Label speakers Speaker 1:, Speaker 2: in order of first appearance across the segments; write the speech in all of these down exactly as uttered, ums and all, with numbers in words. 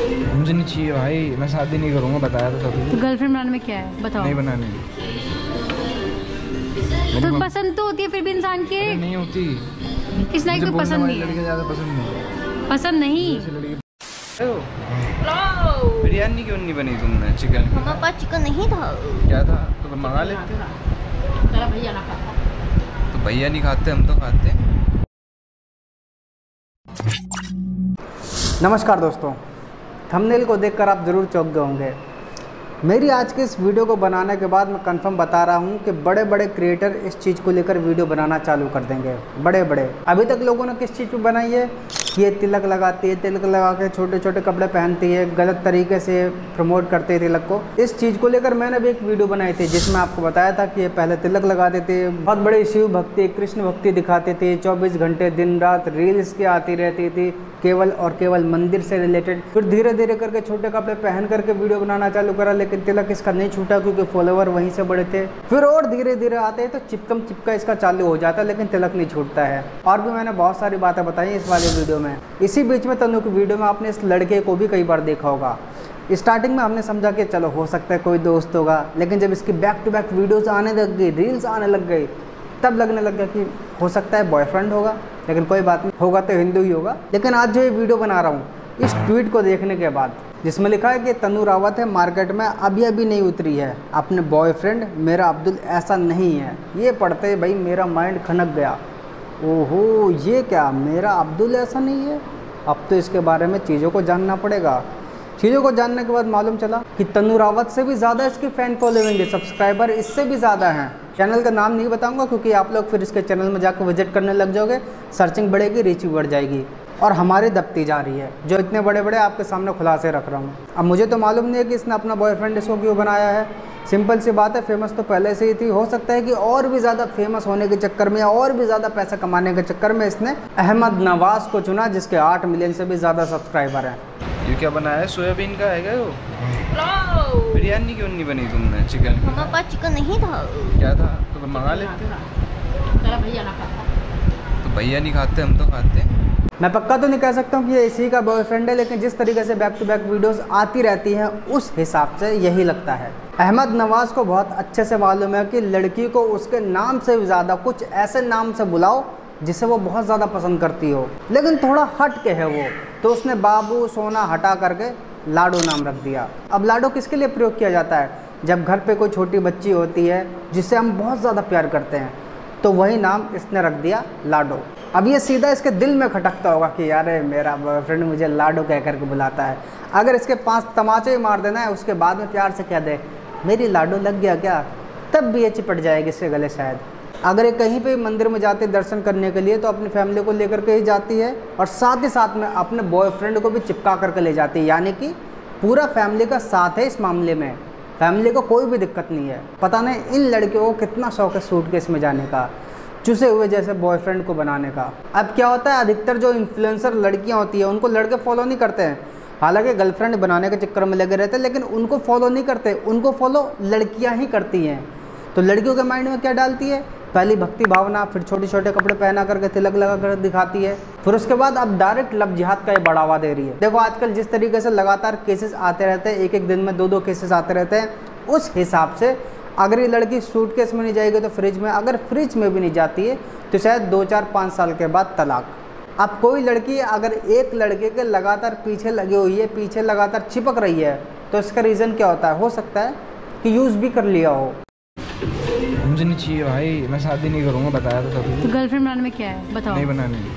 Speaker 1: मुझे नहीं चाहिए भाई, मैं शादी नहीं करूँगा, बताया तो सभी।
Speaker 2: तो गर्लफ्रेंड बनाने में क्या है बताओ?
Speaker 1: नहीं बनाने की।
Speaker 2: तो पसंद तो होती है फिर भी इंसान की।
Speaker 1: नहीं होती।
Speaker 2: इस लाइक को पसंद नहीं है।
Speaker 1: लड़के ज़्यादा पसंद नहीं।
Speaker 2: पसंद नहीं।
Speaker 1: बिरयानी क्यों नहीं बनी तुमने? चिकन
Speaker 3: हमारे पास चिकन नहीं था।
Speaker 1: क्या था तो मंगा लेते।
Speaker 2: तेरा भैया ना खाता।
Speaker 1: तो भैया नहीं खाते, हम तो खाते हैं।
Speaker 4: नमस्कार दोस्तों, थंबनेल को देखकर आप ज़रूर चौंक गए होंगे। मेरी आज के इस वीडियो को बनाने के बाद मैं कंफर्म बता रहा हूँ कि बड़े बड़े क्रिएटर इस चीज़ को लेकर वीडियो बनाना चालू कर देंगे। बड़े बड़े अभी तक लोगों ने किस चीज़ पे बनाई है? ये तिलक लगाती है, तिलक लगा के छोटे छोटे कपड़े पहनती है, गलत तरीके से प्रमोट करते हैं तिलक को। इस चीज़ को लेकर मैंने भी एक वीडियो बनाई थी जिसमें आपको बताया था कि ये पहले तिलक लगाते थे, बहुत बड़ी शिव भक्ति कृष्ण भक्ति दिखाते थे, चौबीस घंटे दिन रात रील्स की आती रहती थी केवल और केवल मंदिर से रिलेटेड। फिर धीरे धीरे करके छोटे कपड़े पहन करके वीडियो बनाना चालू करा, लेकिन तिलक इसका नहीं छूटा क्योंकि फॉलोवर वहीं से बड़े थे। फिर और धीरे धीरे आते हैं तो चिपकम चिपका इसका चालू हो जाता है, लेकिन तिलक नहीं छूटता है। और भी मैंने बहुत सारी बातें बताई इस वाले वीडियो में। इसी बीच में तनु की वीडियो में आपने इस लड़के को भी कई बार देखा होगा। स्टार्टिंग में हमने समझा कि चलो हो सकता है कोई दोस्त होगा, लेकिन जब इसकी बैक टू बैक वीडियोस आने लग गई, रील्स आने लग गई, तब लगने लग गया कि हो सकता है बॉयफ्रेंड होगा। लेकिन कोई बात नहीं, होगा तो हिंदू ही होगा। लेकिन आज जो ये वीडियो बना रहा हूँ इस ट्वीट को देखने के बाद, जिसमें लिखा है कि तनु रावत है मार्केट में अभी अभी नहीं उतरी है, अपने बॉयफ्रेंड मेरा अब्दुल ऐसा नहीं है। ये पढ़ते भाई मेरा माइंड खनक गया। ओहो, ये क्या, मेरा अब्दुल ऐसा नहीं है? अब तो इसके बारे में चीज़ों को जानना पड़ेगा। चीज़ों को जानने के बाद मालूम चला कि तनु रावत से भी ज़्यादा इसकी फ़ैन फॉलोइंग है, सब्सक्राइबर इससे भी ज़्यादा हैं। चैनल का नाम नहीं बताऊंगा क्योंकि आप लोग फिर इसके चैनल में जाकर विजिट करने लग जाओगे, सर्चिंग बढ़ेगी, रीच भी बढ़ जाएगी और हमारी दबती जा रही है, जो इतने बड़े बड़े आपके सामने खुलासे रख रहा हूँ। अब मुझे तो मालूम नहीं है कि इसने अपना बॉयफ्रेंड इसको क्यों बनाया है। सिंपल सी बात है, फेमस तो पहले से ही थी। हो सकता है कि और भी ज़्यादा फेमस होने के चक्कर में या और भी ज़्यादा पैसा कमाने के चक्कर में इसने अहमद नवाज को चुना, जिसके आठ मिलियन से भी ज़्यादा सब्सक्राइबर हैं।
Speaker 1: ये क्या बनाया है? सोयाबीन का है क्या वो? बिरयानी क्यों नहीं बनी तुमने? चिकन
Speaker 3: हमारे पास चिकन नहीं था।
Speaker 1: क्या था तो मंगा लेते।
Speaker 2: तेरा भैया ना खाता।
Speaker 1: तो भैया नहीं खाते, हम तो खाते हैं।
Speaker 4: मैं पक्का तो नहीं कह सकता हूँ कि ये इसी का बॉयफ्रेंड है, लेकिन जिस तरीके से बैक टू बैक वीडियोस आती रहती हैं उस हिसाब से यही लगता है। अहमद नवाज को बहुत अच्छे से मालूम है कि लड़की को उसके नाम से ज़्यादा कुछ ऐसे नाम से बुलाओ जिसे वो बहुत ज़्यादा पसंद करती हो, लेकिन थोड़ा हट के है वो, तो उसने बाबू सोना हटा करके लाडो नाम रख दिया। अब लाडो किसके लिए प्रयोग किया जाता है? जब घर पे कोई छोटी बच्ची होती है जिसे हम बहुत ज़्यादा प्यार करते हैं, तो वही नाम इसने रख दिया लाडो। अब ये सीधा इसके दिल में खटकता होगा कि यार मेरा बॉयफ्रेंड मुझे लाडो कह करके बुलाता है। अगर इसके पांच तमाचे ही मार देना है, उसके बाद में प्यार से कह दे मेरी लाडो लग गया क्या, तब भी ये चिपट जाएगी इसके गले शायद। अगर ये कहीं पे मंदिर में जाते दर्शन करने के लिए तो अपनी फैमिली को लेकर के ही जाती है और साथ ही साथ में अपने बॉयफ्रेंड को भी चिपका करके ले जाती है, यानी कि पूरा फैमिली का साथ है इस मामले में। फैमिली को कोई भी दिक्कत नहीं है। पता नहीं इन लड़कियों को कितना शौक है सूटकेस में जाने का, चुसे हुए जैसे बॉयफ्रेंड को बनाने का। अब क्या होता है, अधिकतर जो इन्फ्लुएंसर लड़कियाँ होती हैं उनको लड़के फॉलो नहीं करते हैं, हालांकि गर्लफ्रेंड बनाने के चक्कर में लगे रहते हैं, लेकिन उनको फॉलो नहीं करते, उनको फॉलो लड़कियाँ ही करती हैं। तो लड़कियों के माइंड में क्या डालती है? पहली भक्ति भावना, फिर छोटे छोटे कपड़े पहना करके तिलक लगा कर दिखाती है, फिर उसके बाद अब डायरेक्ट लव जिहाद का ये बढ़ावा दे रही है। देखो आजकल जिस तरीके से लगातार केसेस आते रहते हैं, एक एक दिन में दो दो केसेस आते रहते हैं, उस हिसाब से अगर ये लड़की सूटकेस में नहीं जाएगी तो फ्रिज में, अगर फ्रिज में भी नहीं जाती है तो शायद दो चार पाँच साल के बाद तलाक। अब कोई लड़की अगर एक लड़के के लगातार पीछे लगी हुई है, पीछे लगातार चिपक रही है, तो इसका रीज़न क्या होता है? हो सकता है कि यूज़ भी कर लिया हो।
Speaker 1: मुझे नहीं चाहिए भाई, मैं शादी नहीं करूँगा, बताया तो सभी।
Speaker 2: तो गर्लफ्रेंड बनाने में क्या है बताओ?
Speaker 1: नहीं बनाने की।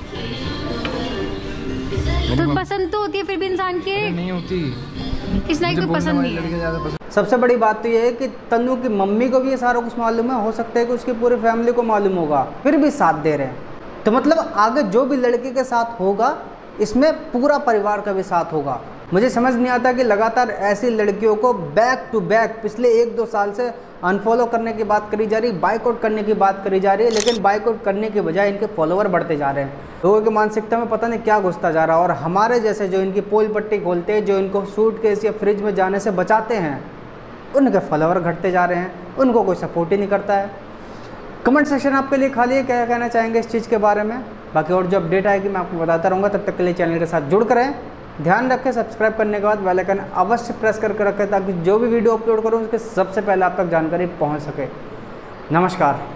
Speaker 2: तो पसंद तो होती है फिर भी इंसान की।
Speaker 1: नहीं होती।
Speaker 2: इस लाइक को पसंद नहीं है।
Speaker 1: ज़्यादा पसंद।
Speaker 4: सबसे बड़ी बात तो ये है कि तनु की मम्मी को भी ये सारा कुछ मालूम है, हो सकता है कि उसकी पूरी फैमिली को मालूम होगा, फिर भी साथ दे रहे हैं। तो मतलब आगे जो भी लड़के के साथ होगा इसमें पूरा परिवार का भी साथ होगा। मुझे समझ नहीं आता कि लगातार ऐसी लड़कियों को बैक टू बैक पिछले एक दो साल से अनफॉलो करने की बात करी जा रही, बाइकआउट करने की बात करी जा रही है, लेकिन बाइकआउट करने के बजाय इनके फॉलोवर बढ़ते जा रहे हैं। लोगों की मानसिकता में पता नहीं क्या घुसता जा रहा है, और हमारे जैसे जो इनकी पोल पट्टी खोलते हैं, जो इनको सूटकेस या फ्रिज में जाने से बचाते हैं, उनके फॉलोवर घटते जा रहे हैं, उनको कोई सपोर्ट ही नहीं करता है। कमेंट सेक्शन आपके लिए खाली है, क्या कहना चाहेंगे इस चीज़ के बारे में। बाकी और जो अपडेट आएगी मैं आपको बताता रहूँगा। तब तक के लिए चैनल के साथ जुड़ कर रहें। ध्यान रखें सब्सक्राइब करने के बाद बेल आइकन अवश्य प्रेस करके रखें ताकि जो भी वीडियो अपलोड करूँ उसके सबसे पहले आप तक जानकारी पहुँच सके। नमस्कार।